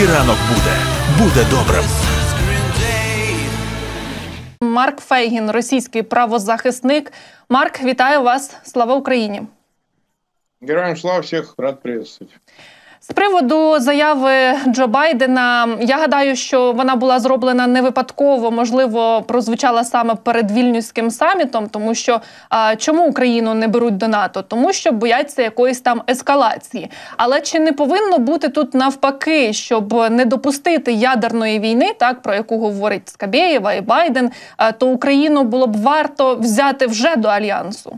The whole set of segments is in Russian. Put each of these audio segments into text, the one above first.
Будь-який ранок буде добрим. Марк Фейгін, російський правозахисник. Марк, вітаю вас. Слава Україні. Героям слава, всіх рад приветствовать. З приводу заяви Джо Байдена, я гадаю, що вона була зроблена не випадково, можливо, прозвучала саме перед Вільнюським самітом, тому що чому Україну не беруть до НАТО? Тому що бояться якоїсь там ескалації. Але чи не повинно бути тут навпаки, щоб не допустити ядерної війни, так, про яку говорить Скабєєва і Байден, то Україну було б варто взяти вже до Альянсу?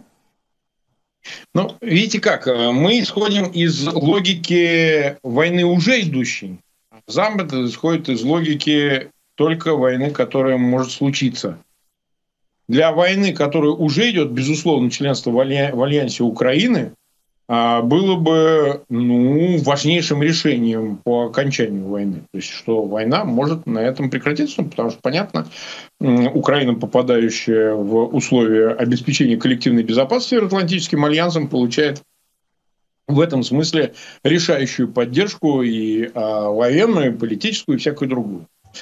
Ну, видите как, мы исходим из логики войны уже идущей. Запад исходит из логики только войны, которая может случиться. Для войны, которая уже идет, безусловно, членство в Альянсе Украины, было бы важнейшим решением по окончанию войны. То есть, что война может на этом прекратиться, потому что, понятно, Украина, попадающая в условия обеспечения коллективной безопасности Североатлантическим альянсом, получает в этом смысле решающую поддержку и военную, и политическую, и всякую другую.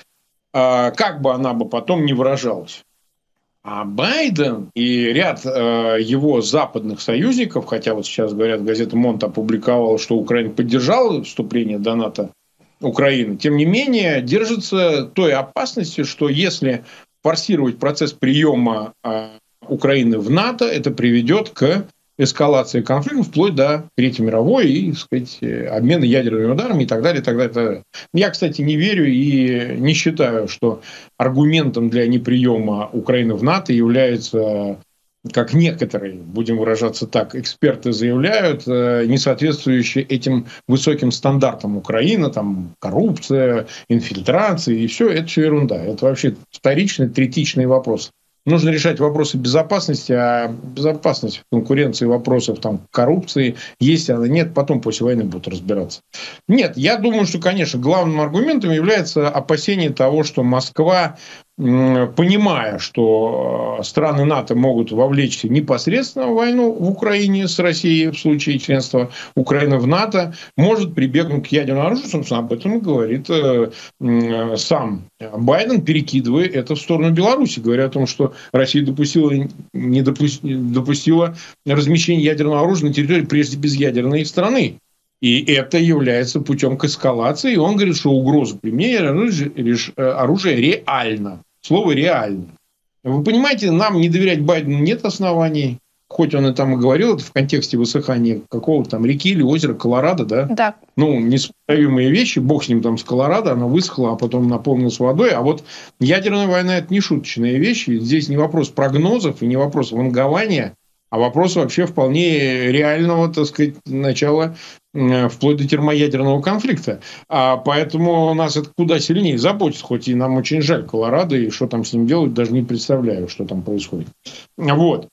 Как бы она бы потом не выражалась. А Байден и ряд его западных союзников, хотя вот сейчас, говорят, газета «Монт» опубликовала, что Украина поддержала вступление до НАТО Украины, тем не менее держится той опасности, что если форсировать процесс приема Украины в НАТО, это приведет к эскалации конфликта вплоть до Третьей мировой и, так сказать, обмена ядерными ударами и так далее, и так далее, и так далее. Я, кстати, не верю и не считаю, что аргументом для неприема Украины в НАТО является, как некоторые, будем выражаться так, эксперты заявляют, не соответствующие этим высоким стандартам Украины, там коррупция, инфильтрация и все, это все ерунда. Это вообще вторичный, третичный вопрос. Нужно решать вопросы безопасности, а безопасность в конкуренции вопросов там, коррупции, есть она, нет, потом после войны будут разбираться. Нет, я думаю, что, конечно, главным аргументом является опасение того, что Москва, понимая, что страны НАТО могут вовлечься непосредственно в войну в Украине с Россией в случае членства Украины в НАТО, может прибегнуть к ядерному оружию. Собственно, об этом и говорит сам Байден, перекидывая это в сторону Беларуси, говоря о том, что Россия не допустила размещения ядерного оружия на территории прежде безъядерной страны. И это является путем к эскалации. И он говорит, что угроза применения оружия реальна. Слово «реально». Вы понимаете, нам не доверять Байдену нет оснований. Хоть он и там и говорил это в контексте высыхания какого-то там реки или озера Колорадо, да? Да. Несопоставимые вещи. Бог с ним там с Колорадо, она высохла, а потом наполнилась водой. А вот ядерная война – это не шуточные вещи. Здесь не вопрос прогнозов и не вопрос вангования, а вопрос вообще вполне реального, так сказать, начала вплоть до термоядерного конфликта. Поэтому нас это куда сильнее заботит, хоть и нам очень жаль Колорадо, и что там с ним делать, даже не представляю, что там происходит. Вот.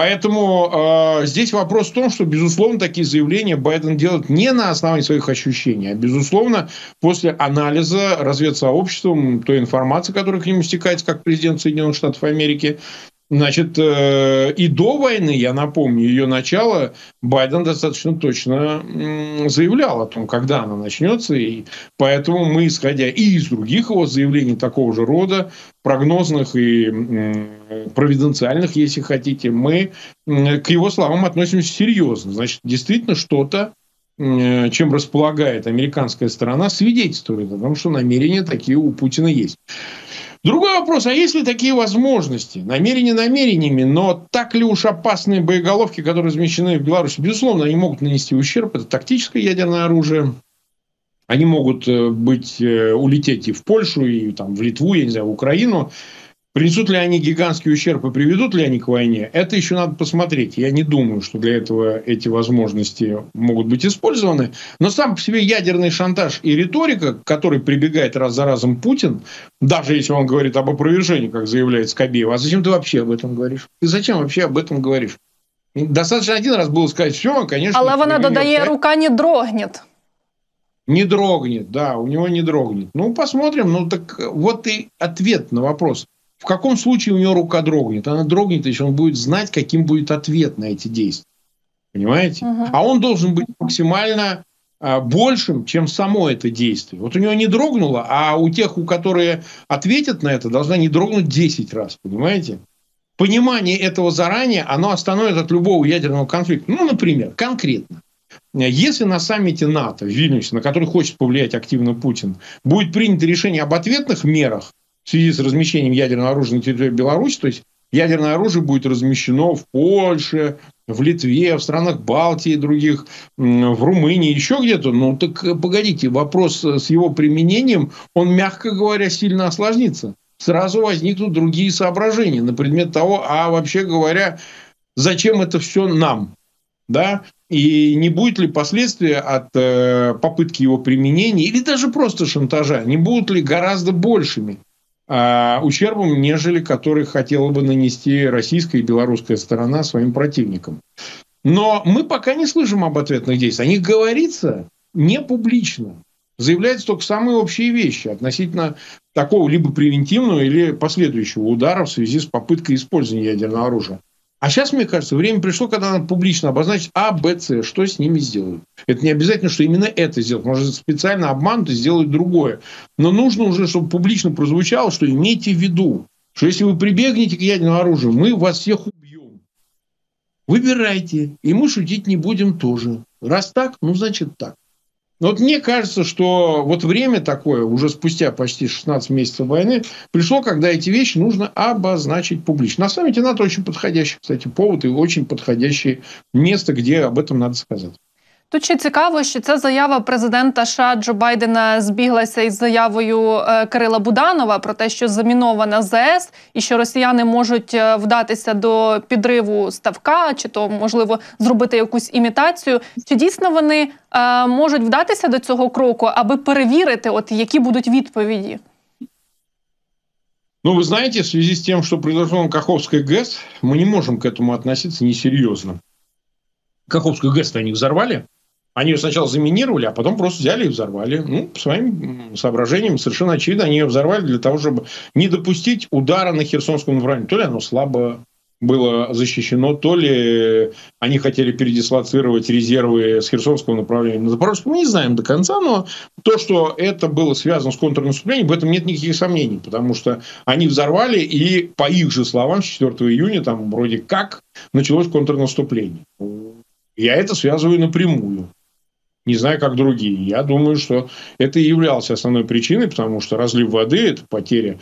Поэтому здесь вопрос в том, что, безусловно, такие заявления Байден делает не на основании своих ощущений, а, безусловно, после анализа разведсообществом той информации, которая к нему стекается как президент Соединенных Штатов Америки. Значит, и до войны, я напомню, ее начало, Байден достаточно точно заявлял о том, когда она начнется. И поэтому мы, исходя и из других его заявлений такого же рода, прогнозных и провиденциальных, если хотите, мы к его словам относимся серьезно. Значит, действительно что-то, чем располагает американская сторона, свидетельствует о том, что намерения такие у Путина есть. Другой вопрос, а есть ли такие возможности? Намерения намерениями, но так ли уж опасные боеголовки, которые размещены в Беларуси? Безусловно, они могут нанести ущерб. Это тактическое ядерное оружие. Они могут улететь и в Польшу, и там, в Литву, я не знаю, в Украину. Принесут ли они гигантский ущерб и приведут ли они к войне? Это еще надо посмотреть. Я не думаю, что для этого эти возможности могут быть использованы. Но сам по себе ядерный шантаж и риторика, к которой прибегает раз за разом Путин, даже если он говорит об опровержении, как заявляет Скабеева, а зачем ты вообще об этом говоришь? Ты зачем вообще об этом говоришь? Достаточно один раз было сказать, все, конечно. Але вона додає, рука не дрогнет. Не дрогнет, да, у него не дрогнет. Ну, посмотрим. Ну, так вот и ответ на вопрос. В каком случае у него рука дрогнет? Она дрогнет, если он будет знать, каким будет ответ на эти действия. Понимаете? А он должен быть максимально большим, чем само это действие. Вот у него не дрогнуло, а у тех, у которые ответят на это, должна не дрогнуть 10 раз, понимаете? Понимание этого заранее, оно остановит от любого ядерного конфликта. Ну, например, конкретно. Если на саммите НАТО в Вильнюсе, на который хочет повлиять активно Путин, будет принято решение об ответных мерах в связи с размещением ядерного оружия на территории Беларуси, то есть ядерное оружие будет размещено в Польше, в Литве, в странах Балтии, других, в Румынии, еще где-то. Ну, так погодите, вопрос с его применением, он, мягко говоря, сильно осложнится. Сразу возникнут другие соображения на предмет того, а вообще говоря, зачем это все нам? Да? И не будет ли последствия от попытки его применения или даже просто шантажа, не будут ли гораздо большими ущербом, нежели который хотела бы нанести российская и белорусская сторона своим противникам. Но мы пока не слышим об ответных действиях. О них говорится не публично. Заявляются только самые общие вещи относительно такого либо превентивного или последующего удара в связи с попыткой использования ядерного оружия. А сейчас, мне кажется, время пришло, когда надо публично обозначить А, Б, С, что с ними сделают. Это не обязательно, что именно это сделают. Может, специально обманут и сделают другое. Но нужно уже, чтобы публично прозвучало, что имейте в виду, что если вы прибегнете к ядерному оружию, мы вас всех убьем. Выбирайте. И мы шутить не будем тоже. Раз так, ну, значит так. Но вот мне кажется, что вот время такое, уже спустя почти 16 месяцев войны, пришло, когда эти вещи нужно обозначить публично. На саммите НАТО очень подходящий, кстати, повод и очень подходящее место, где об этом надо сказать. Тут ще цікаво, що ця заява президента США Джо Байдена збіглася із заявою Кирила Буданова про те, що замінована ЗАЕС і що росіяни можуть вдатися до підриву ставка, чи то, можливо, зробити якусь імітацію. Чи дійсно вони можуть вдатися до цього кроку, аби перевірити, от які будуть відповіді? Ну, вы знаете, в связи с тем, что произошло на Каховской ГЭС, мы не можем к этому относиться несерьезно. Каховскую ГЭС-то они взорвали. Они ее сначала заминировали, а потом просто взяли и взорвали. Ну, по своим соображениям, совершенно очевидно, они ее взорвали для того, чтобы не допустить удара на Херсонском направлении. То ли оно слабо было защищено, то ли они хотели передислоцировать резервы с Херсонского направления на Запорожское. Мы не знаем до конца, но то, что это было связано с контрнаступлением, в этом нет никаких сомнений, потому что они взорвали, и по их же словам, с 4 июня там вроде как началось контрнаступление. Я это связываю напрямую. Не знаю, как другие. Я думаю, что это и являлось основной причиной, потому что разлив воды – это потеря,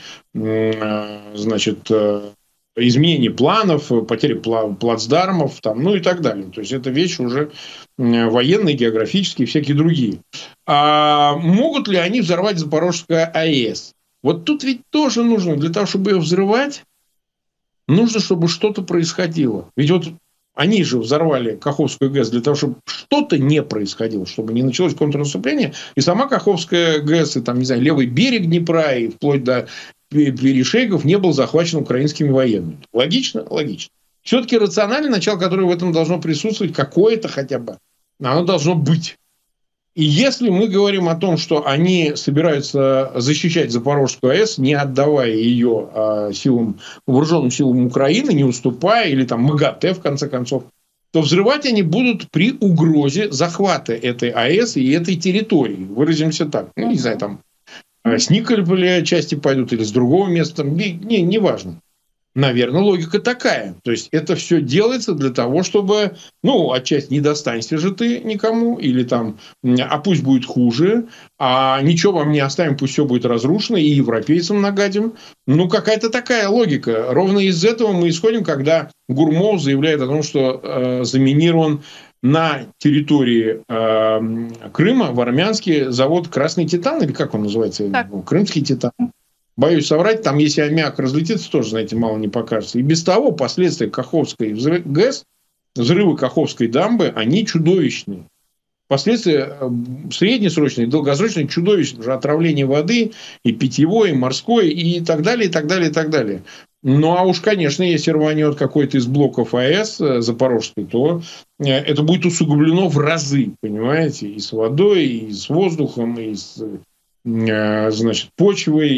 значит, изменение планов, потеря плацдармов, там, ну и так далее. То есть, это вещи уже военные, географические, всякие другие. А могут ли они взорвать Запорожскую АЭС? Вот тут ведь тоже нужно, для того, чтобы ее взрывать, нужно, чтобы что-то происходило. Ведь вот они же взорвали Каховскую ГЭС для того, чтобы что-то не происходило, чтобы не началось контрнаступление. И сама Каховская ГЭС, и там, не знаю, левый берег Днепра, и вплоть до перешейков не был захвачен украинскими военными. Логично? Логично. Все-таки рациональное начало, которое в этом должно присутствовать, какое-то хотя бы, оно должно быть. И если мы говорим о том, что они собираются защищать Запорожскую АЭС, не отдавая ее вооруженным силам Украины, не уступая, или там МАГАТЭ, в конце концов, то взрывать они будут при угрозе захвата этой АЭС и этой территории. Выразимся так. Ну, не знаю, там с Никополя части пойдут или с другого места. Не важно. Наверное, логика такая. То есть, это все делается для того, чтобы, ну, отчасти не достанься же ты никому, или там, а пусть будет хуже, а ничего вам не оставим, пусть все будет разрушено, и европейцам нагадим. Ну, какая-то такая логика. Ровно из этого мы исходим, когда Гурмов заявляет о том, что заминирован на территории Крыма в Армянске завод «Красный Титан», или как он называется? Крымский Титан. Боюсь соврать, там, если аммиак разлетится, тоже, знаете, мало не покажется. И без того последствия Каховской ГЭС, взрывы Каховской дамбы, они чудовищные. Последствия среднесрочные, долгосрочные чудовищные. Уже отравление воды, и питьевой, и морской, и так далее, и так далее, и так далее. Ну, а уж, конечно, если рванет какой-то из блоков АЭС Запорожской, то это будет усугублено в разы, понимаете, и с водой, и с воздухом, и с... значит, почвой,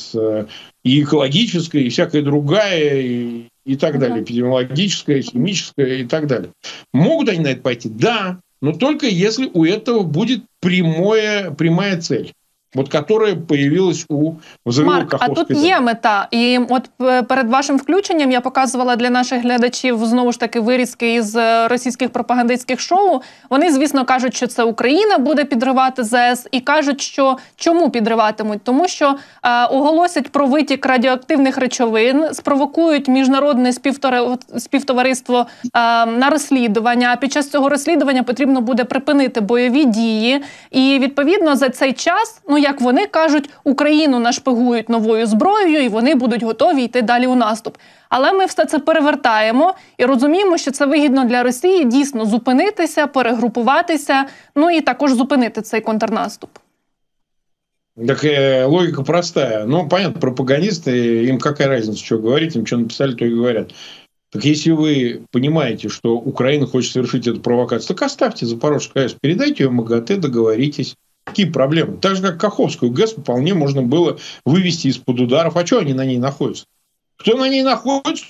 и экологическая, и всякая другая, и так далее, эпидемиологическая, химическая и так далее. Могут они на это пойти? Да, но только если у этого будет прямая цель. От которая появилась у взриву Марк, а Каховської тут є мета. І от перед вашим включенням я показувала для наших глядачів знову ж таки вирізки із російських пропагандистських шоу. Вони, звісно, кажуть, що це Україна буде підривати ЗАЕС, і кажуть, що чому підриватимуть? Тому що оголосять про витік радіоактивних речовин, спровокують міжнародне співтовариство на розслідування. А під час цього розслідування потрібно буде припинити бойові дії. І, відповідно, за цей час, ну, як вони кажуть, Україну нашпигують новою зброєю і вони будуть готові йти далі у наступ. Але ми все це перевертаємо і розуміємо, що це вигідно для Росії дійсно зупинитися, перегрупуватися, ну і також зупинити цей контрнаступ. Так логика простая. Ну, понятно, пропагандисты, им какая разница, что говорить, им что написали, то и говорят. Так если вы понимаете, что Украина хочет совершить эту провокацию, так оставьте Запорожскую АЭС, передайте ее МАГАТЭ, договоритесь. Какие проблемы? Так же, как Каховскую ГЭС вполне можно было вывести из-под ударов. А что они на ней находятся? Кто на ней находится?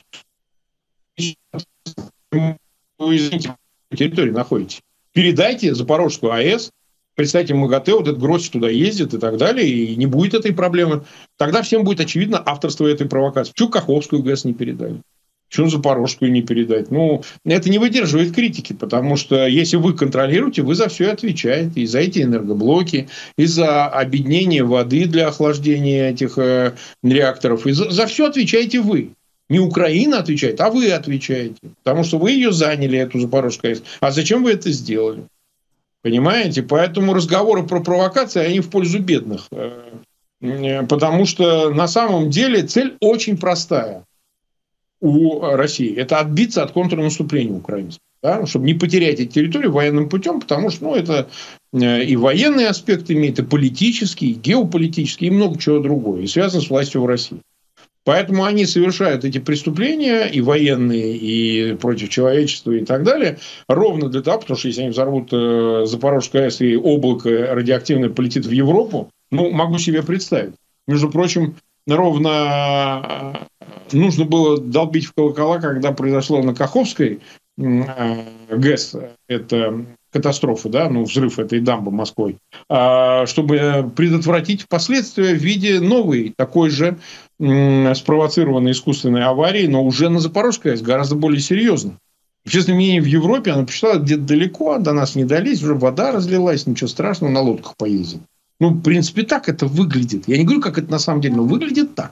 Вы, извините, на территории находитесь. Передайте Запорожскую АЭС, представьте МАГАТЭ, вот этот Гросс туда ездит и так далее, и не будет этой проблемы. Тогда всем будет очевидно авторство этой провокации. Почему Каховскую ГЭС не передали? Почему Запорожскую не передать? Ну, это не выдерживает критики, потому что если вы контролируете, вы за все отвечаете. И за эти энергоблоки, и за обеднение воды для охлаждения этих реакторов. И за все отвечаете вы. Не Украина отвечает, а вы отвечаете. Потому что вы ее заняли, эту Запорожскую АЭС. А зачем вы это сделали? Понимаете? Поэтому разговоры про провокации, они в пользу бедных. Потому что на самом деле цель очень простая у России. Это отбиться от контрнаступления украинцев. Да? Чтобы не потерять эти территории военным путем, потому что это и военный аспект имеет, и политический, и геополитический, и много чего другого. И связано с властью в России. Поэтому они совершают эти преступления, и военные, и против человечества, и так далее, ровно для того, потому что если они взорвут Запорожскую АЭС, и облако радиоактивное полетит в Европу, могу себе представить. Между прочим, ровно нужно было долбить в колокола, когда произошло на Каховской ГЭС, это катастрофа, да, взрыв этой дамбы Москвой, чтобы предотвратить последствия в виде новой, такой же спровоцированной искусственной аварии, но уже на Запорожской АЭС, гораздо более серьезно. Общественное мнение в Европе, оно посчитало, где-то далеко, до нас не долезть, уже вода разлилась, ничего страшного, на лодках поездим. В принципе, так это выглядит. Я не говорю, как это на самом деле, но выглядит так.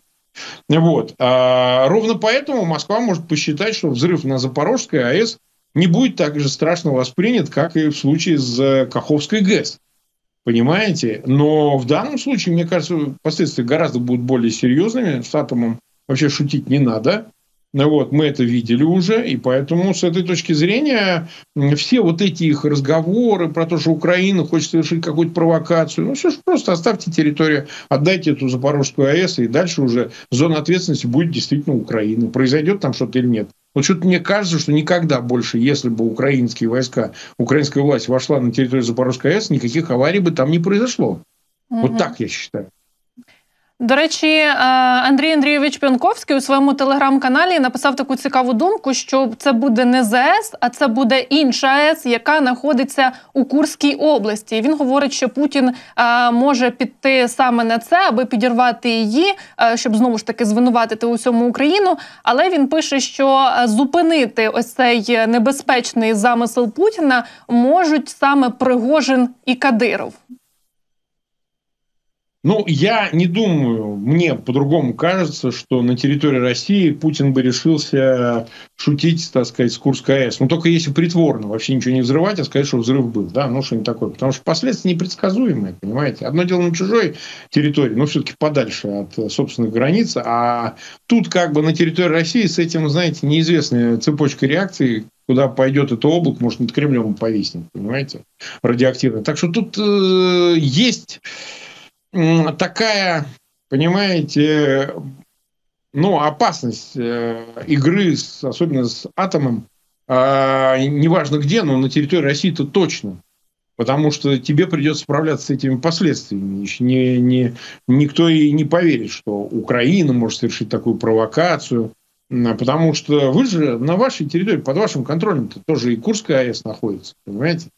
Ровно поэтому Москва может посчитать, что взрыв на Запорожской АЭС не будет так же страшно воспринят, как и в случае с Каховской ГЭС. Понимаете? Но в данном случае, мне кажется, последствия гораздо будут более серьезными. С атомом вообще шутить не надо. Мы это видели уже, и поэтому с этой точки зрения все вот эти их разговоры про то, что Украина хочет совершить какую-то провокацию, все же просто оставьте территорию, отдайте эту Запорожскую АЭС, и дальше уже зона ответственности будет действительно Украина. Произойдет там что-то или нет. Что-то мне кажется, что никогда больше, если бы украинские войска, украинская власть вошла на территорию Запорожской АЭС, никаких аварий бы там не произошло. Вот так я считаю. До речі, Андрій Андрійович П'янковський у своєму телеграм-каналі написав таку цікаву думку, що це буде не ЗАЕС, а це буде інша АЕС, яка знаходиться у Курській області. І він говорить, що Путін може піти саме на це, аби підірвати її, щоб знову ж таки звинуватити усьому Україну. Але він пише, що зупинити ось цей небезпечний замисел Путіна можуть саме Пригожин і Кадиров. Я не думаю, мне по-другому кажется, что на территории России Путин бы решился шутить, так сказать, с Курской АЭС. Только если притворно, вообще ничего не взрывать, а сказать, что взрыв был. Да, что-нибудь такое. Потому что последствия непредсказуемые, понимаете. Одно дело на чужой территории, но все-таки подальше от собственных границ. А тут на территории России с этим, знаете, неизвестная цепочка реакций, куда пойдет это облако, может, над Кремлем повиснет, понимаете, радиоактивное. Так что тут есть такая, понимаете, опасность игры, особенно с атомом, неважно где, но на территории России-то точно. Потому что тебе придется справляться с этими последствиями. Никто и не поверит, что Украина может совершить такую провокацию. Потому что вы же на вашей территории, под вашим контролем-то тоже и Курская АЭС находится, понимаете?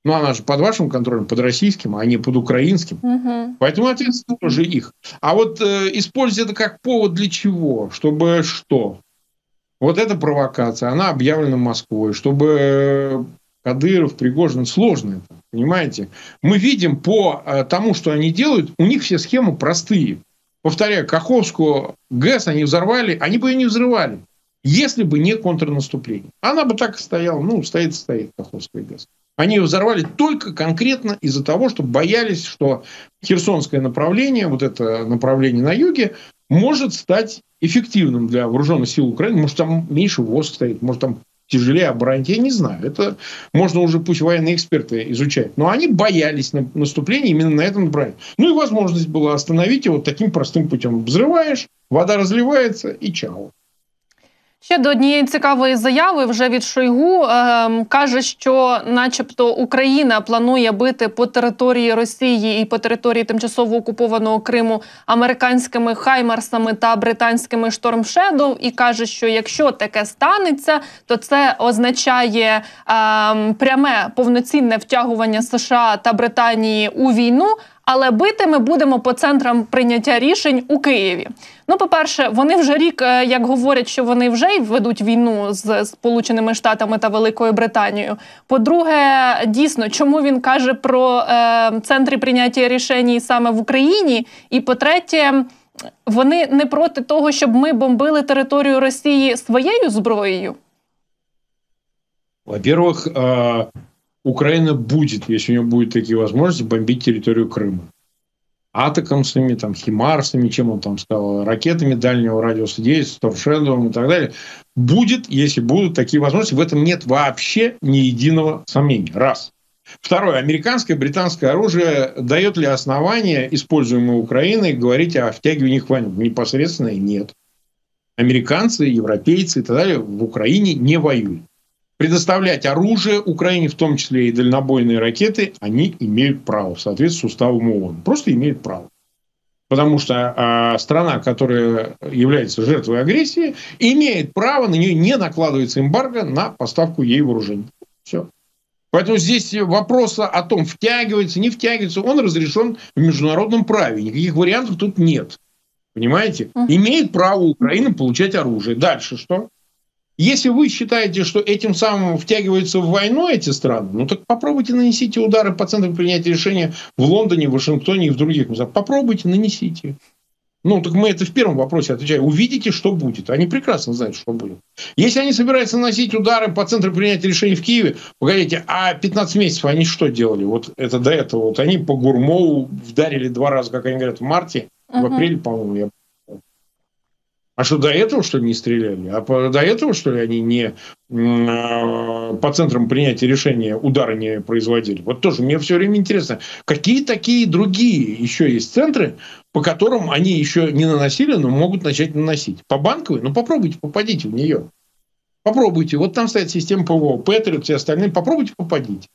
Но она же под вашим контролем, под российским, а не под украинским. Угу. Поэтому ответственность тоже их. А вот использовать это как повод для чего? Чтобы что? Вот эта провокация, она объявлена Москвой. Чтобы Кадыров, Пригожин, сложно это, понимаете? Мы видим по тому, что они делают, у них все схемы простые. Повторяю, Каховскую ГЭС они взорвали, они бы ее не взрывали, если бы не контрнаступление. Она бы так и стояла, стоит Каховская ГЭС. Они ее взорвали только конкретно из-за того, что боялись, что Херсонское направление, вот это направление на юге, может стать эффективным для вооруженных сил Украины. Может, там меньше войск стоит, может, там тяжелее оборонять. Я не знаю. Это можно уже пусть военные эксперты изучают. Но они боялись наступления именно на этом направлении. І возможность была остановить его таким простым путем. Взрываешь, вода разливается и чао. Ще до однієї цікавої заяви вже від Шойгу. Каже, що начебто Україна планує бити по території Росії і по території тимчасово окупованого Криму американськими хаймарсами та британськими Storm Shadow. І каже, що якщо таке станеться, то це означає пряме повноцінне втягування США та Британії у війну. Але бити ми будемо по центрам прийняття рішень у Києві. По-перше, вони вже рік, як говорять, що вони вже ведуть війну з Сполученими Штатами та Великою Британією. По-друге, дійсно, чому він каже про центри прийняття рішень саме в Україні? І по-третє, вони не проти того, щоб ми бомбили територію Росії своєю зброєю? Во-первых, Украина будет, если у нее будут такие возможности, бомбить территорию Крыма. Атакамсами, химарсами, чем он там сказал, ракетами дальнего радиуса действия, Storm и так далее. Будет, если будут такие возможности. В этом нет вообще ни единого сомнения. Раз. Второе. Американское, британское оружие дает ли основания, используемое Украиной, говорить о втягивании их в войну? Непосредственно нет. Американцы, европейцы и так далее в Украине не воюют. Предоставлять оружие Украине, в том числе и дальнобойные ракеты, они имеют право в соответствии с уставом ООН. Просто имеют право. Потому что страна, которая является жертвой агрессии, имеет право, на нее не накладывается эмбарго на поставку ей вооружений. Все. Поэтому здесь вопрос о том, втягивается, не втягивается, он разрешен в международном праве. Никаких вариантов тут нет. Понимаете? Имеет право Украина получать оружие. Дальше что? Если вы считаете, что этим самым втягиваются в войну эти страны, так попробуйте нанесите удары по центру принятия решения в Лондоне, в Вашингтоне и в других местах. Попробуйте, нанесите. Так мы это в первом вопросе отвечаем. Увидите, что будет. Они прекрасно знают, что будет. Если они собираются наносить удары по центру принятия решений в Киеве, погодите, а 15 месяцев они что делали? Вот это до этого. Они по Гурмову вдарили 2 раза, как они говорят, в марте, в апреле, по-моему, я. А что, до этого, что ли, не стреляли? А до этого, что ли, они не по центрам принятия решения удары не производили? Вот тоже мне все время интересно, какие такие другие еще есть центры, по которым они еще не наносили, но могут начать наносить? По Банковой? Попробуйте, попадите в нее. Попробуйте. Вот там стоит система ПВО, Патриот, все остальные. Попробуйте, попадите.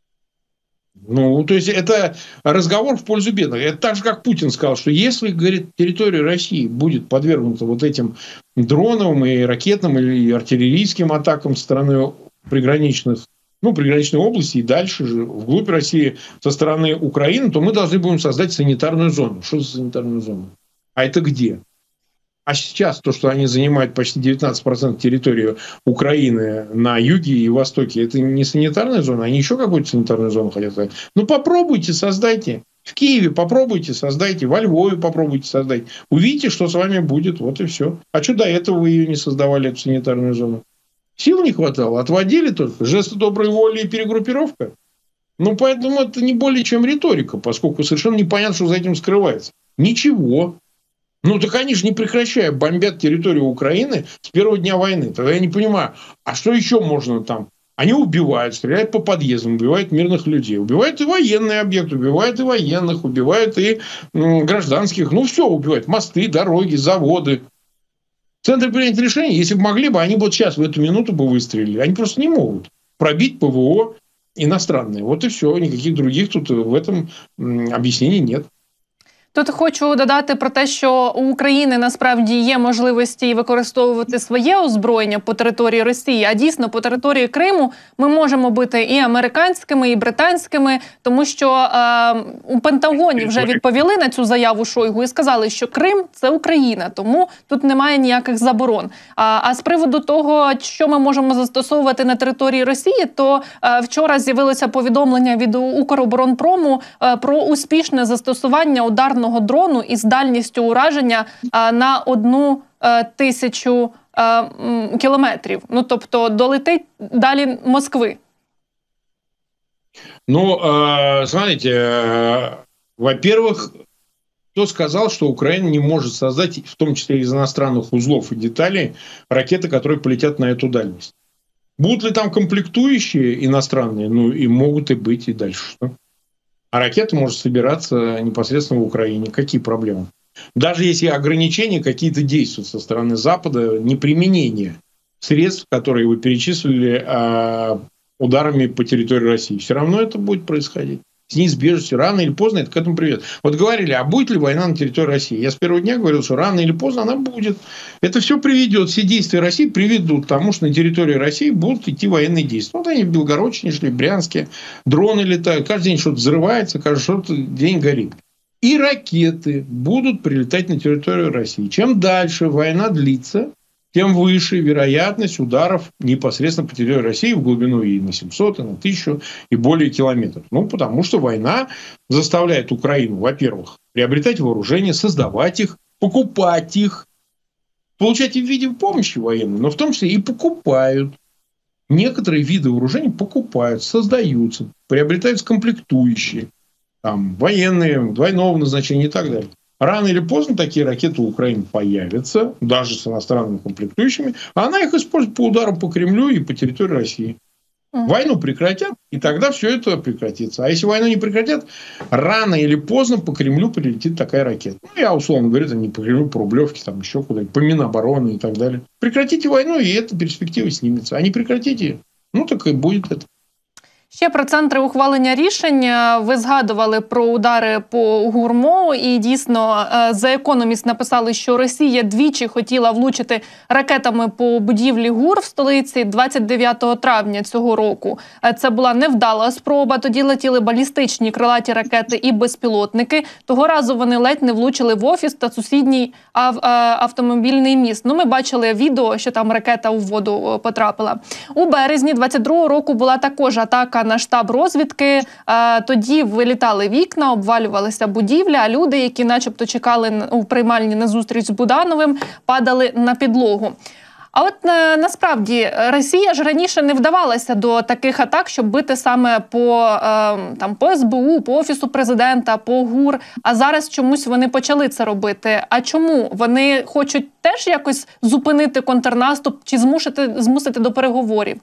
То есть это разговор в пользу бедных. Это так же, как Путин сказал, что если, говорит, территория России будет подвергнута вот этим дроновым и ракетным или артиллерийским атакам со стороны приграничной области и дальше же вглубь России со стороны Украины, то мы должны будем создать санитарную зону. Что за санитарную зону? А это где? А сейчас то, что они занимают почти 19% территории Украины на юге и востоке, это не санитарная зона, они еще какую-то санитарную зону хотят создать. Попробуйте, создайте. В Киеве попробуйте, создайте. Во Львове попробуйте создать. Увидите, что с вами будет. Вот и все. А что до этого вы ее не создавали, эту санитарную зону? Сил не хватало. Отводили только. Жесты доброй воли и перегруппировка. Поэтому это не более чем риторика, поскольку совершенно непонятно, что за этим скрывается. Ничего. Так они же не прекращая бомбят территорию Украины с первого дня войны. Тогда я не понимаю, а что еще можно там? Они убивают, стреляют по подъездам, убивают мирных людей. Убивают и военные объекты, убивают и военных, убивают и гражданских. Все убивают. Мосты, дороги, заводы. Центры принятия решений, если бы могли бы, они бы вот сейчас в эту минуту бы выстрелили. Они просто не могут пробить ПВО иностранные. Вот и все. Никаких других тут в этом объяснений нет. Тут хочу додати про те, що у України насправді є можливості використовувати своє озброєння по території Росії, а дійсно по території Криму ми можемо бути і американськими, і британськими, тому що у Пентагоні вже відповіли на цю заяву Шойгу і сказали, що Крим – це Україна, тому тут немає ніяких заборон. А з приводу того, що ми можемо застосовувати на території Росії, то вчора з'явилося повідомлення від Укроборонпрому про успішне застосування ударного дрону із дальністю ураження на 1000 кілометрів. Ну, тобто долетить далі Москви. Ну, смотрите, во-первых, кто сказал, что Украина не может создать, в том числе из иностранных узлов и деталей, ракеты, которые полетят на эту дальность? Будут ли там комплектующие иностранные? Ну, и могут и быть, и дальше что? А ракета может собираться непосредственно в Украине. Какие проблемы? Даже если ограничения какие-то действуют со стороны Запада, неприменение средств, которые вы перечислили, ударами по территории России, все равно это будет происходить. С неизбежностью, рано или поздно это к этому приведет. Вот говорили, а будет ли война на территории России? Я с первого дня говорил, что рано или поздно она будет. Это все приведет, все действия России приведут к тому, что на территории России будут идти военные действия. Вот они в Белгородчине шли, в Брянске, дроны летают, каждый день что-то взрывается, каждый день горит. И ракеты будут прилетать на территорию России. Чем дальше война длится, тем выше вероятность ударов непосредственно по территории России в глубину и на 700, и на 1000, и более километров. Ну, потому что война заставляет Украину, во-первых, приобретать вооружение, создавать их, покупать их, получать их в виде помощи военной, но в том числе и покупают. Некоторые виды вооружений покупают, создаются, приобретаются комплектующие, там, военные, двойного назначения и так далее. Рано или поздно такие ракеты у Украины появятся, даже с иностранными комплектующими, а она их использует по удару по Кремлю и по территории России. Войну прекратят, и тогда все это прекратится. А если войну не прекратят, рано или поздно по Кремлю прилетит такая ракета. Ну, я условно говорю, это не по Кремлю, по Рублевке, там еще куда-нибудь, по Минобороны и так далее. Прекратите войну, и эта перспектива снимется. А не прекратите, ну так и будет это. Ще про центри ухвалення рішень. Ви згадували про удари по ГУРМО, і дійсно The Economist написали, що Росія двічі хотіла влучити ракетами по будівлі ГУР в столиці 29 травня цього року. Це була невдала спроба, тоді летіли балістичні крилаті ракети і безпілотники. Того разу вони ледь не влучили в офіс та сусідній автомобільний міст. Ну, ми бачили відео, що там ракета у воду потрапила. У березні 22 року була також атака на штаб розвідки. Тоді вилітали вікна, обвалювалися будівля, а люди, які начебто чекали у приймальні на зустріч з Будановим, падали на підлогу. А от насправді Росія ж раніше не вдавалася до таких атак, щоб бити саме по СБУ, по Офісу Президента, по ГУР, а зараз чомусь вони почали це робити. А чому? Вони хочуть теж якось зупинити контрнаступ чи змусити до переговорів?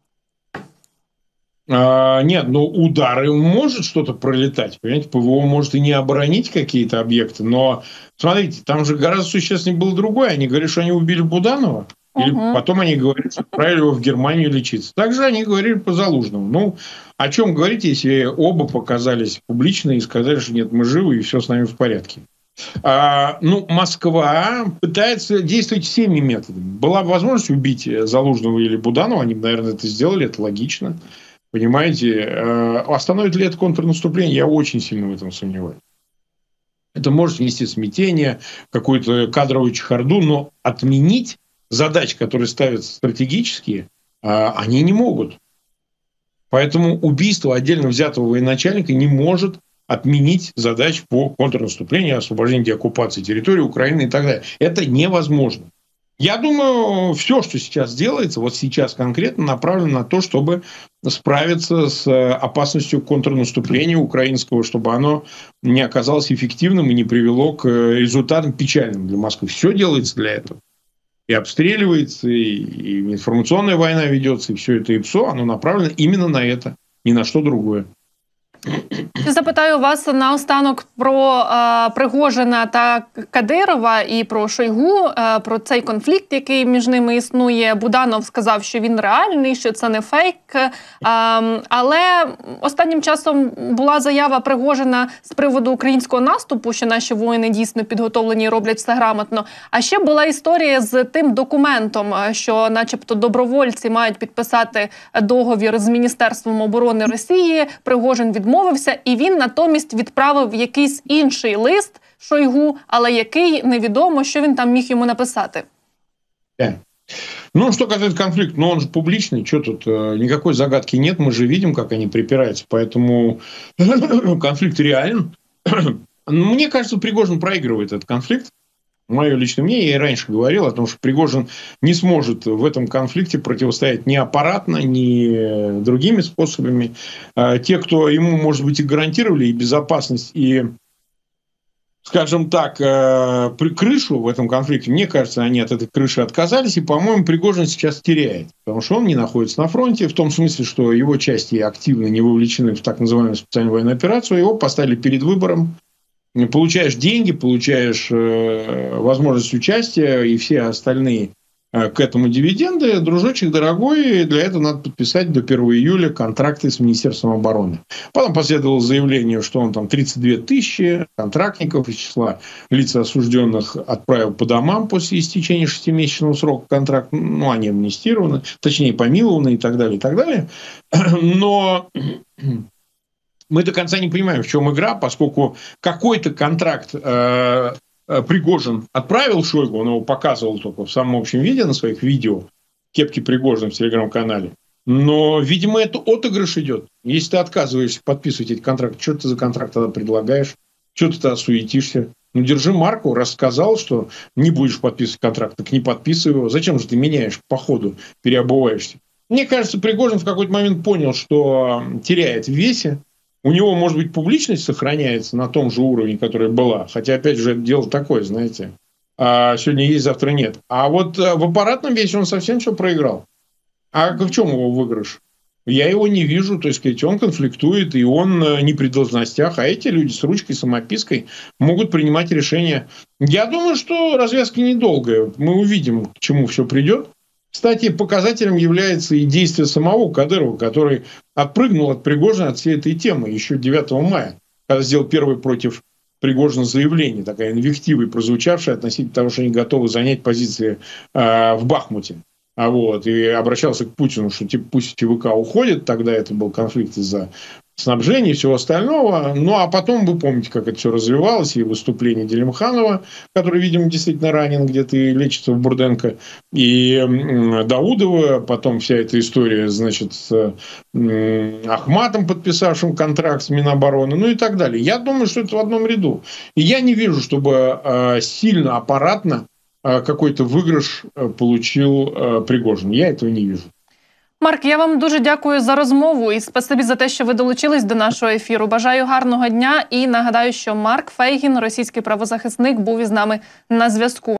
Нет, ну удары может что-то пролетать, понимаете, ПВО может и не оборонить какие-то объекты, но смотрите, там же гораздо существеннее было другое. Они говорили, что они убили Буданова, или потом они говорят, что отправили его в Германию лечиться. Также они говорили по Залужному. Ну, о чем говорить, если оба показались публично и сказали, что нет, мы живы и все с нами в порядке. Ну, Москва пытается действовать всеми методами. Была возможность убить Залужного или Буданова, они, наверное, это сделали, это логично. Понимаете, остановит ли это контрнаступление, я очень сильно в этом сомневаюсь. Это может внести смятение, какую-то кадровую чехарду, но отменить задач, которые ставятся стратегические, они не могут. Поэтому убийство отдельно взятого военачальника не может отменить задач по контрнаступлению, освобождению, деоккупации территории Украины и так далее. Это невозможно. Я думаю, все, что сейчас делается, вот сейчас конкретно направлено на то, чтобы справиться с опасностью контрнаступления украинского, чтобы оно не оказалось эффективным и не привело к результатам печальным для Москвы. Все делается для этого. И обстреливается, и информационная война ведется, и все это ИПСО, оно направлено именно на это, ни на что другое. Запитаю вас наостанок про Пригожина та Кадирова і про Шойгу, про цей конфлікт, який між ними існує. Буданов сказав, що він реальний, що це не фейк. Але останнім часом була заява Пригожина з приводу українського наступу, що наші воїни дійсно підготовлені і роблять все грамотно. А ще була історія з тим документом, що начебто добровольці мають підписати договір з Міністерством оборони Росії. Пригожин відмовився, і він натомість відправив якийсь інший лист Шойгу, але який невідомо, що він там міг йому написати. Ну, что касается конфликта, он же публичный, что тут, никакой загадки нет, мы же видим, как они припираются, поэтому конфликт реален. Мне кажется, Пригожин проигрывает этот конфликт. Мое личное мнение, я и раньше говорил о том, что Пригожин не сможет в этом конфликте противостоять ни аппаратно, ни другими способами. Те, кто ему, может быть, и гарантировали и безопасность, и, скажем так, крышу в этом конфликте, мне кажется, они от этой крыши отказались, и, по-моему, Пригожин сейчас теряет, потому что он не находится на фронте, в том смысле, что его части активно не вовлечены в так называемую специальную военную операцию, его поставили перед выбором. Получаешь деньги, получаешь возможность участия и все остальные к этому дивиденды. Дружочек дорогой, для этого надо подписать до 1 июля контракты с Министерством обороны. Потом последовало заявление, что он там 32 тысячи контрактников из числа лиц осужденных отправил по домам после истечения 6-месячного срока контракта. Ну, они амнистированы, точнее, помилованы и так далее, и так далее. Но мы до конца не понимаем, в чем игра, поскольку какой-то контракт Пригожин отправил Шойгу, он его показывал только в самом общем виде на своих видео, кепки Пригожина в телеграм-канале. Но, видимо, это отыгрыш идет. Если ты отказываешься подписывать эти контракты, что ты за контракт тогда предлагаешь? Что ты тогда суетишься? Ну, держи марку, раз сказал, что не будешь подписывать контракт, так не подписывай его. Зачем же ты меняешь по ходу, переобуваешься? Мне кажется, Пригожин в какой-то момент понял, что теряет в весе. У него, может быть, публичность сохраняется на том же уровне, который была. Хотя, опять же, это дело такое, знаете. Сегодня есть, завтра нет. А вот в аппаратном весе он совсем все проиграл. А в чем его выигрыш? Я его не вижу. То есть, он конфликтует, и он не при должностях. А эти люди с ручкой, самопиской могут принимать решения. Я думаю, что развязка недолгая. Мы увидим, к чему все придет. Кстати, показателем является и действие самого Кадырова, который отпрыгнул от Пригожина, от всей этой темы еще 9 мая, когда сделал первое против Пригожина заявление, такая инвектива, прозвучавшая относительно того, что они готовы занять позиции в Бахмуте. И обращался к Путину, что типа пусть ЧВК уходит, тогда это был конфликт из-за снабжения и всего остального. Ну, а потом, вы помните, как это все развивалось, и выступление Делимханова, который, видимо, действительно ранен где-то и лечится в Бурденко, и Даудова, потом вся эта история, значит, с Ахматом, подписавшим контракт с Минобороны, ну и так далее. Я думаю, что это в одном ряду. И я не вижу, чтобы сильно аппаратно какой-то выигрыш получил Пригожин. Я этого не вижу. Марк, я вам дуже дякую за розмову і спасибі за те, що ви долучились до нашого ефіру. Бажаю гарного дня і нагадаю, що Марк Фейгін, російський правозахисник, був із нами на зв'язку.